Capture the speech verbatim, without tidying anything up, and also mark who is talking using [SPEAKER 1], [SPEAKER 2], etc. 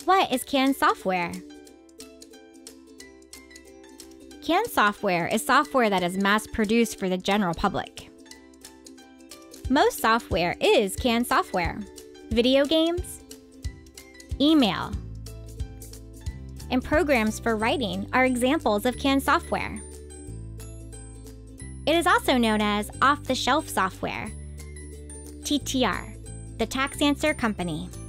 [SPEAKER 1] What is canned software? Canned software is software that is mass-produced for the general public. Most software is canned software. Video games, email, and programs for writing are examples of canned software. It is also known as off-the-shelf software. T T R, the Tax Answer Company.